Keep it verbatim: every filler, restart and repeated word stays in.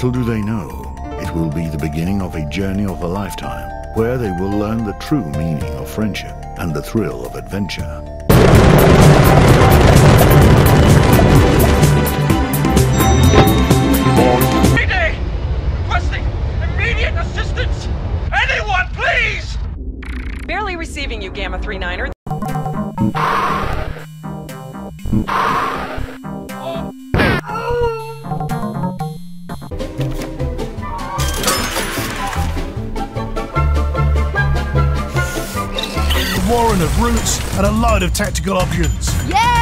Little do they know, it will be the beginning of a journey of a lifetime, where they will learn the true meaning of friendship and the thrill of adventure. Mayday! Requesting immediate assistance! Anyone, please! Barely receiving you, Gamma three niner. A warren of routes and a load of tactical options. Yeah!